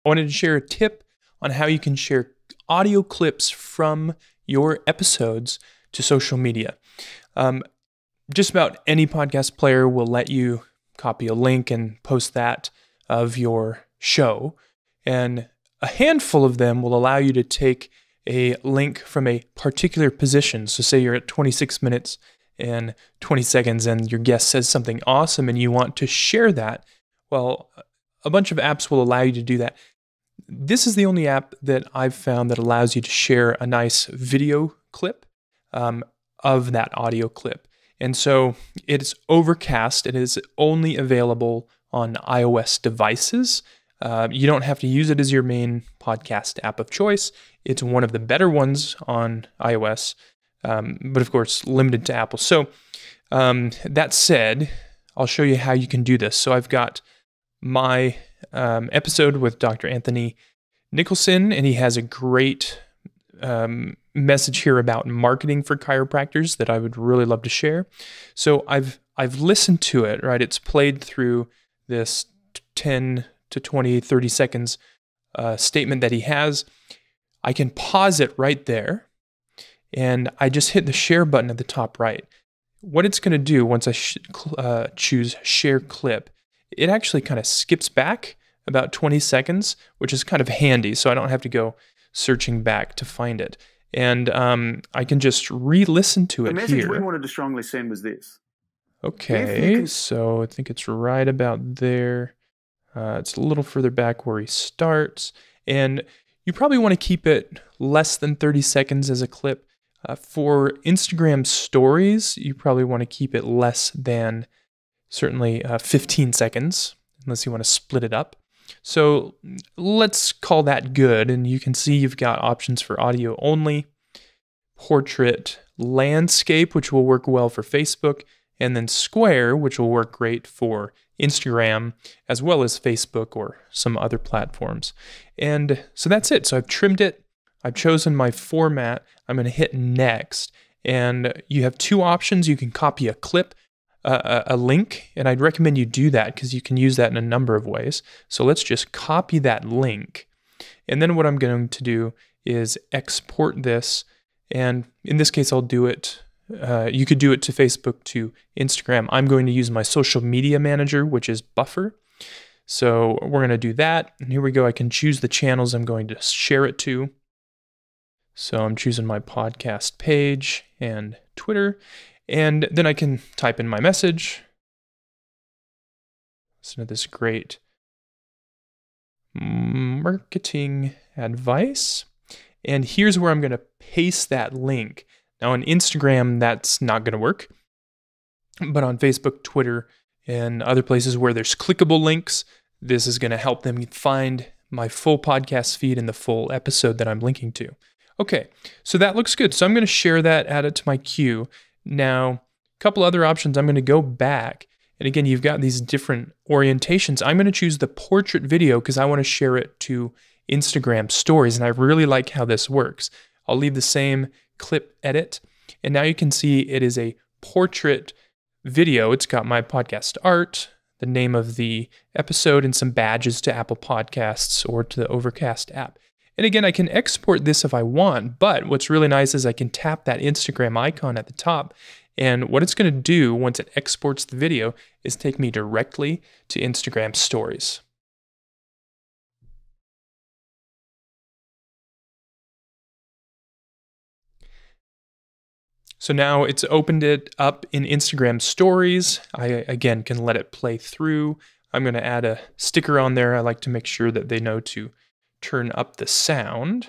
I wanted to share a tip on how you can share audio clips from your episodes to social media. Just about any podcast player will let you copy a link and post that of your show. And a handful of them will allow you to take a link from a particular position. So say you're at 26 minutes and 20 seconds and your guest says something awesome and you want to share that. Well, a bunch of apps will allow you to do that. This is the only app that I've found that allows you to share a nice video clip of that audio clip. And so it's Overcast. It is only available on iOS devices. You don't have to use it as your main podcast app of choice. It's one of the better ones on iOS, but of course limited to Apple. So that said, I'll show you how you can do this. So I've got my episode with Dr. Anthony Nicholson, and he has a great message here about marketing for chiropractors that I would really love to share. So I've listened to it, right? It's played through this 10 to 20, 30 seconds statement that he has. I can pause it right there, and I just hit the share button at the top right. What it's going to do once I choose share clip, it actually kind of skips back about 20 seconds, which is kind of handy, so I don't have to go searching back to find it. And I can just re-listen to it here. The message we wanted to strongly send was this. Okay, so I think it's right about there. It's a little further back where he starts. And you probably want to keep it less than 30 seconds as a clip. For Instagram stories, you probably want to keep it less than certainly 15 seconds, unless you want to split it up. So let's call that good. And you can see you've got options for audio only, portrait, landscape, which will work well for Facebook, and then square, which will work great for Instagram, as well as Facebook or some other platforms. And so that's it. So I've trimmed it. I've chosen my format. I'm going to hit next. And you have two options. You can copy a clip, a link, and I'd recommend you do that because you can use that in a number of ways. So let's just copy that link. And then what I'm going to do is export this. And in this case, I'll do it. You could do it to Facebook, to Instagram. I'm going to use my social media manager, which is Buffer. So we're going to do that. And here we go. I can choose the channels I'm going to share it to. So I'm choosing my podcast page and Twitter. And then I can type in my message. Listen to this great marketing advice. And here's where I'm going to paste that link. Now on Instagram, that's not going to work. But on Facebook, Twitter, and other places where there's clickable links, this is going to help them find my full podcast feed and the full episode that I'm linking to. Okay, so that looks good. So I'm going to share that, add it to my queue. Now, a couple other options. I'm going to go back. And again, you've got these different orientations. I'm going to choose the portrait video because I want to share it to Instagram stories. And I really like how this works. I'll leave the same clip edit. And now you can see it is a portrait video. It's got my podcast art, the name of the episode, and some badges to Apple Podcasts or to the Overcast app. And again, I can export this if I want, but what's really nice is I can tap that Instagram icon at the top, and what it's going to do once it exports the video is take me directly to Instagram stories. So now it's opened it up in Instagram stories. I, again, can let it play through. I'm going to add a sticker on there. I like to make sure that they know to turn up the sound.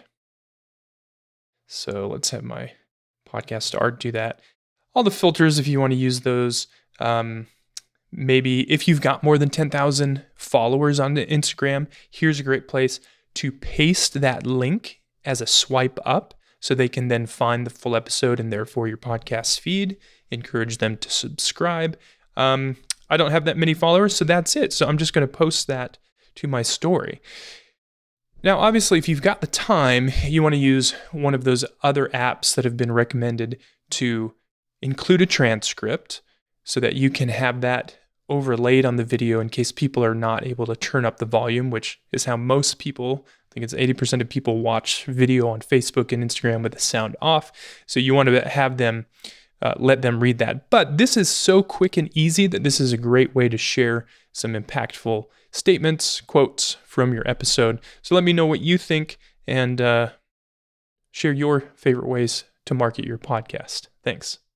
So let's have my podcast art do that. All the filters, if you want to use those. Maybe if you've got more than 10,000 followers on Instagram, here's a great place to paste that link as a swipe up so they can then find the full episode and therefore your podcast feed. Encourage them to subscribe. I don't have that many followers, so that's it. So I'm just going to post that to my story. Now, obviously, if you've got the time, you want to use one of those other apps that have been recommended to include a transcript so that you can have that overlaid on the video in case people are not able to turn up the volume, which is how most people, I think it's 80% of people watch video on Facebook and Instagram with the sound off. So you want to have them, let them read that. But this is so quick and easy that this is a great way to share some impactful statements, quotes from your episode. So let me know what you think and share your favorite ways to market your podcast. Thanks.